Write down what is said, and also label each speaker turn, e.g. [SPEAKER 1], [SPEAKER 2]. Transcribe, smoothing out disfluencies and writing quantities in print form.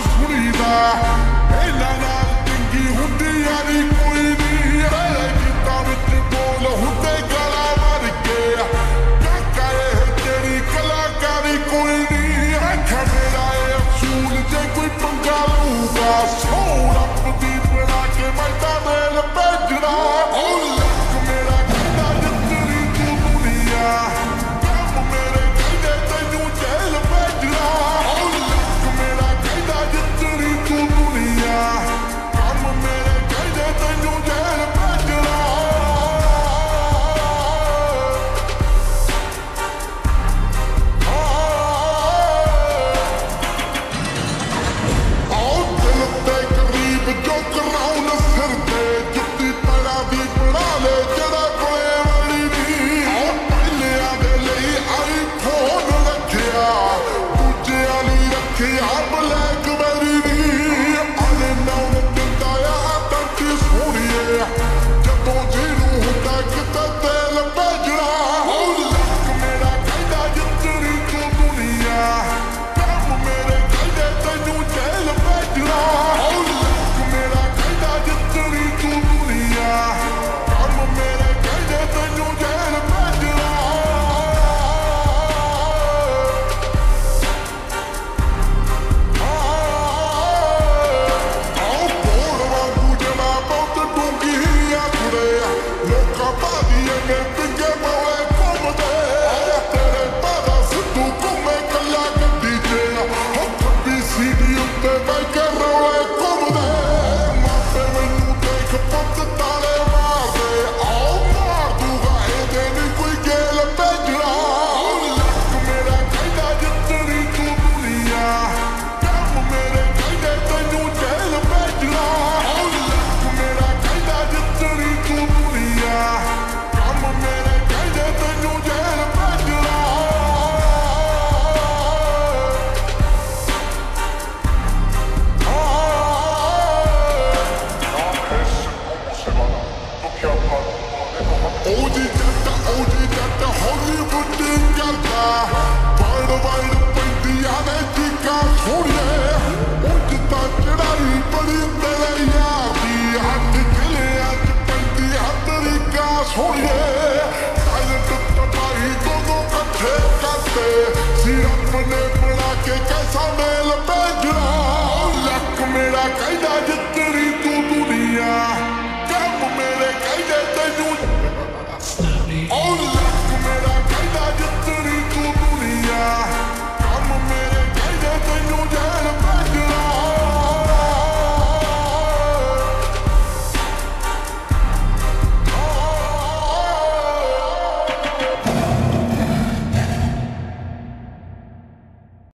[SPEAKER 1] ਸੁਣੀਦਾ ਇਹਨਾਂ ਨਾਲ ਚੰਗੀ ਹੁੰਦੀ ਯਾਰੀ ਕੋਈ ਨਹੀਂ ਗੀਤਾਂ ਵਿੱਚ ਬੋਲ ਹੁੰਦੇ ਗਲਾ ਮਰ ਕੇ ਕਾਕਾ ਇਹ ਤੇਰੀ ਕਲਾਕਾਰੀ ਕੋਈ ਨਹੀਂ ਆਖਿਆ ਮੇਰਾ ਇਹ ਅਸੂਲ ਜੇ ਕੋਈ ਪੰਗਾ ਲਊਗਾ ਸੌ ਰੱਬ ਦੀ ਬਣਾ ਕੇ ਮੈਂ ਤਾਂ ਮੇਲ ਭੇਜਣਾ ਉਹ ਲੱਕ ਮੇਰਾ ਕਹਿੰਦਾ ਜਿੱਤਰੀ ਤੂੰ ਦੁਨੀਆ ਕੰਮ ਮੇਰੇ ਕਹਿੰਦੇ ਤੈਨੂੰ ਜੇਲ ਭੇਜਣਾ ਉਹ ਲੱਕ ਮੇਰਾ ਕਹਿੰਦਾ ਜਿੱਤਰੀ ਤੂੰ ਦੁਨੀਆ ਕੰਮ ਮੇਰੇ ਕਹਿੰਦੇ ਤੈਨੂੰ ਜੇਲ ਭੇਜਣਾ ਜੋ ਕਰਾਉਣ ਸਿਰ ਤੇ ਜੁੱਤੀ ਪੈਰਾਂ ਦੀ ਬਣਾ ਲੈ ਜਿਹੜਾ ਕੋਲੇ ਵਾਲੀ ਦੀ ਪਹਿਲਿਆਂ ਦੇ ਲਈ ਆਈਫੋਨ ਰੱਖਿਆ ਦੂਜਿਆਂ ਲਈ ਰੱਖਿਆ ਬਲੈਕਬੈਰੀ ਦੀ ਆਲੇ ਨਾਉ ਦਿੰਦਾ ਆ ਟੱਟੀ ਸੋਹਣੀਏ ਜਦੋਂ ਜਿਹਨੂੰ ਹੁੰਦਾ ਕਿਤੇ ਤੇਲ ਭੇਜਣਾ ਉਹ ਲੱਕ ਮੇਰਾ ਕਹਿੰਦਾ ਜਿੱਤਰੀ ਤੂੰ ਦੁਨੀਆ ਕੰਮ ਮੇਰੇ ਕਹਿੰਦੇ ਤੈਨੂੰ ਜੇਲ ਭੇਜਣਾ ਜਿੱਤਰੀ ਤੂੰ ਦੁਨੀਆ ਕੰਮ ਮੇਰੇ ਕਹਿੰਦੇ ਤੈਨੂੰ ਜੇਲ ਭੇਜਣਾ ਆਓ ਬੋਲ ਵਾਂਗੂ ਜਨਾ ਬਹੁਤ ਡੂੰਗੀ ਆ ਕੁੜੇ ਲੋਕਾਂ ਭਾਦੀਆਂ ਨੇ ਪਿੰਗੇ ਮੋਏ ਘੁੰਮਦੇ ਤੇਰੇ ਬਾਦਾ ਸਿੱਧੂ ਘੁੰਮੇ ਕੱਲਾ ਗੱਡੀ 'ਚ ਹੋ ਖੱਬੀ ਸੀਡੀ ਉੱਤੇ ਬੈ ਕੇ ਰੌਲੇ ਘੁੰਮਦੇ ਪੁੱਤ ਤਾਲੇ ਮਾਰਦੇ ਆਓ ਮਾਰ ਦੂਗਾ ਇਹਦੇ ਨੀ ਕੋਈ ਗੇਲ ਭੇਜਣਾ ਲੱਕ ਮੇਰਾ ਕਹਿੰਦਾ ਜਿੱਤਰੀ ਤੂੰ ਦੁਨੀਆ ਕੰਮ ਮੇਰੇ ਕਹਿੰਦੇ ਤੈਨੂੰ ਜੇਲ ਭੇਜਣਾ ਲੱਕ ਮੇਰਾ ਕਹਿੰਦਾ ਜਿੱਤਰੀ ਤੂੰ ਦੁਨੀਆ ਕੰਮ ਮੇਰੇ ਕਹਿੰਦੇ ਤੈਨੂੰ ਜੇਲ ਭੇਜਣਾ ਉਹਦੀ ਜੱਟ ਹਾਲੀਵੁੱਡ ਕਰਦਾ ਵਰਲਡ ਪੈਂਦੀਆਂ ਨੇ ਚੀਕਾਂ ਸੋਹਣੀਏ ਉਂਝ ਤਾਂ ਚੜਾਈ ਬੜੀ ਤੇਰੇ ਯਾਰ ਦੀ ਹੱਥ ਕਿਲਿਆਂ 'ਚ ਪੈਂਦੀ ਤਰੀਕਾ ਸੋਹਣੀਏ ਸਾਇਲੈਂਟ ਤਬਾਹੀ ਦੋਨੋਂ ਇਕੱਠੇ ਕਰਦੇ ਸੀ ਰੱਬ ਨੇ ਬਣਾ ਕੇ ਕੈਸਾ ਮੇਲ ਭੇਜਣਾ ਲੱਕ ਮੇਰਾ ਕਹਿੰਦਾ ਜਿੱਤ